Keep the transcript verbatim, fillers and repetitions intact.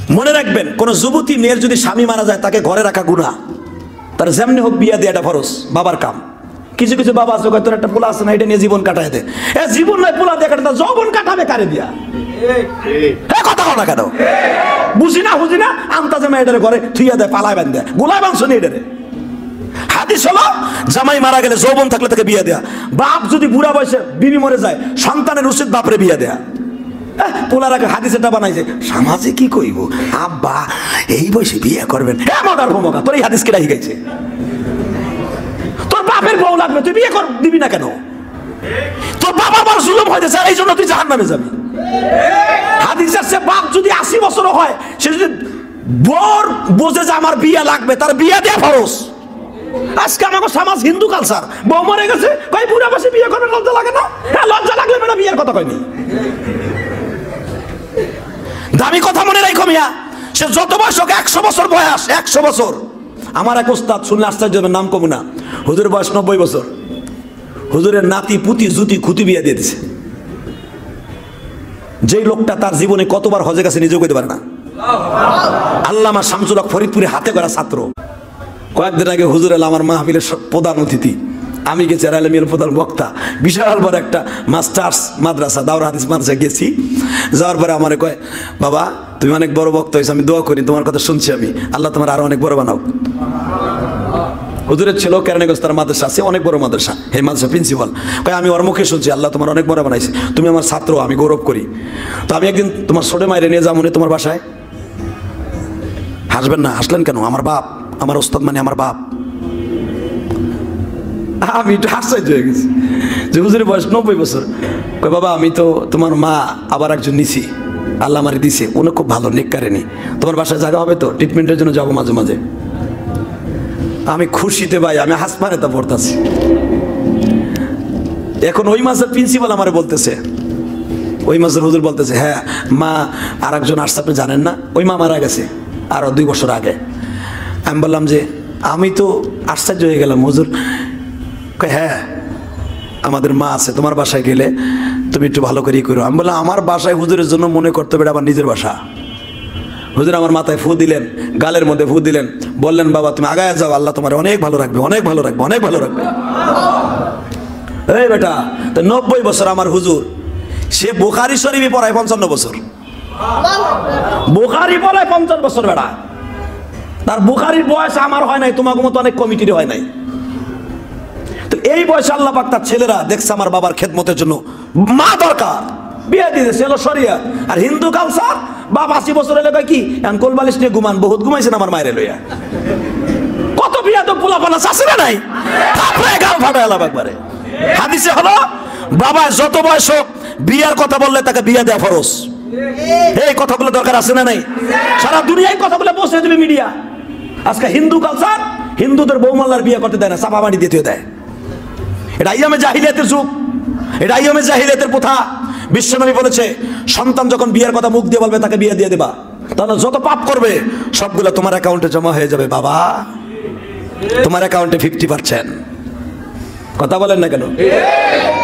মনে রাখবেন, কোন যুবতী মেয়ের যদি স্বামী মারা যায় তাকে ঘরে রাখা গুনাহ, তার যেমনি হোক বিয়া দেওয়াটা ফরজ, বাবার কাম। কিছু কিছু বাবা আছে তোর একটা পোলা আছে না, এটা নিয়ে জীবন কাটায় দে। এ জীবন নয়, পোলা দিয়ে কাটা, যৌবন কাটাবে কারে দিয়া? কথা না কেন বুঝি না বুঝি না আন্তাজে মেয়েটারে ঘরে থুইয়া দেয়, পালায় বান দেয়, গোলায় মাংস নিয়ে এটারে। হাদিস হলো জামাই মারা গেলে যৌবন থাকলে তাকে বিয়া দেয়া। বাপ যদি বুড়া বয়সে বিবি মরে যায়, সন্তানের উচিত বাপরে বিয়া দেয়া। পোলার আগে হাদিস এটা বানাইছে, সমাজে কি কইব আব্বা এই বয়সে বিয়ে করবেন? হ্যাঁ মগার ভূমিকা, তোর এই হাদিস কেটা শিখাইছে? তোর বাপের বউ লাগবে, তুই বিয়ে কর দিবি না কেন? তোর বাবা বড় জুলুম হইতেছে, এই জন্য তুই জাহান্নামে যাবি। হাদিস আছে বাপ যদি আশি বছর হয়, সে যদি বর বোঝে যে আমার বিয়ে লাগবে, তার বিয়ে দেয়া ফরজ। আজকে আমাকে সমাজ হিন্দু কালচার, বউ মরে গেছে কই বুড়া বসে বিয়ে করবে, লজ্জা লাগে না? হ্যাঁ লজ্জা লাগলে মেয়েরা বিয়ের কথা কয়নি। দামি কথা মনে রাখো মিয়া, সে যত বয়স হোক, একশো বছর বয়স, একশো বছর। আমার এক ওস্তাদ শুনলে আশ্চর্য হবে, নাম কমু না, হুজুরের বয়স নব্বই বছর। হুজুরের নাতি পুতি জুতি খুতি বিয়ে দিয়ে দিছে। যেই লোকটা তার জীবনে কতবার হজে গেছে নিজেও কইতে পারে না। আল্লামা শামসুল হক ফরিদপুরে হাতে গড়া ছাত্র। কয়েকদিন আগে হুজুর এল আমার মাহফিলের প্রধান অতিথি, আমি গেছি আলমের প্রধান বক্তা। বিশাল বড় একটা মাস্টার্স মাদ্রাসা, দাওরা হাদিস মাদ্রাসা গেছি। যাওয়ার পরে আমার কয়, বাবা তুমি অনেক বড় বক্তা হয়েছো, আমি দোয়া করি, তোমার কথা শুনছি আমি, আল্লাহ তোমার আরো অনেক বড় বানাও। হুজুরের ছিল কেরানীগঞ্জ, তার মাদ্রাসা আছে, অনেক বড় মাদ্রাসা, এই মাদ্রাসা প্রিন্সিপাল কয়, আমি ওর মুখে শুনছি আল্লাহ তোমার অনেক বড় বানাইছে, তুমি আমার ছাত্র, আমি গৌরব করি। তো আমি একদিন তোমার ছোটে মাইরে নিয়ে যাবো তোমার বাসায়। হাসবেন না, হাসলেন কেন? আমার বাপ, আমার ওস্তাদ মানে আমার বাপ। আমি একটু আশ্চর্য হয়ে গেছি যে হুজুরের বয়স নব্বই বছর। কই বাবা আমি তো তোমার মা আবার একজন নিছি, আল্লাহ আমারে দিছে, উনি খুব ভালো নেককারেনি, তোমার বাসায় জায়গা হবে তো? ট্রিটমেন্টের জন্য যাবো মাঝে মাঝে। আমি খুশিতে ভাই আমি হাসপানে তা পড়তাছি। এখন ওই মাসের প্রিন্সিপাল আমারে বলতেছে, ওই মাসের হুজুর বলতেছে, হ্যাঁ মা আর একজন আসছে আপনি জানেন না, ওই মা মারা গেছে আরো দুই বছর আগে। আমি বললাম যে আমি তো আশ্চর্য হয়ে গেলাম হুজুর। হ্যাঁ আমাদের মা আছে, তোমার বাসায় গেলে তুমি একটু ভালো করেই করো। আমি বললাম আমার বাসায় হুজুরের জন্য মনে করতে হবে আমার নিজের বাসা। হুজুর আমার মাথায় ফু দিলেন, গালের মধ্যে ফু দিলেন, বললেন বাবা তুমি আগায় যাও, আল্লাহ তোমার অনেক ভালো রাখবে, অনেক ভালো রাখবে, অনেক ভালো রাখবে। এই বেটা, তো নব্বই বছর আমার হুজুর, সে বুখারী শরীফে পড়ায় পঞ্চান্ন বছর, বুখারী পড়ায় পঞ্চান্ন বছর। বেটা তার বুখারীর বয়স আমার হয় নাই, তোমার মতো অনেক কমিটির হয় নাই। তো এই বয়সে আল্লাহ পাক তার ছেলেরা দেখছে আমার বাবার খেদমতের জন্য মা দরকার, বিয়ে দিয়েছে, এলো শরিয়ত। আর হিন্দু কালচার, বাপ আশি বছর এলে কি এখন কোলবালিশ নিয়ে ঘুমান, বহুত ঘুমাইছেন আমার মায়ের লইয়া। কত বিয়া তো পোলাপানা আছে না নাই, তারপরে গাল ফাটা এলাম একবারে। হাদিসে হলো বাবা যত বয়স হোক বিয়ার কথা বললে তাকে বিয়া দেয়া ফরজ। এই কথাগুলো দরকার আছে না নাই? সারা দুনিয়ায় কথাগুলো বসে দেবে মিডিয়া। আজকে হিন্দু কালচার, হিন্দুদের বৌমাল্লার বিয়ে করতে দেয় না, চাপা মাটি দিতে দেয়। এটা আইয়ামে জাহিলিয়াতের যুগ, এটা আইয়ামে জাহিলিয়াতের প্রথা। বিশ্বনবী বলেছে সন্তান যখন বিয়ের কথা মুখ দিয়ে বলবে তাকে বিয়ে দিয়ে দেবা, তাহলে যত পাপ করবে সবগুলো তোমার অ্যাকাউন্টে জমা হয়ে যাবে। বাবা তোমার অ্যাকাউন্টে ফিফটি পার্সেন্ট। কথা বলেন না কেন?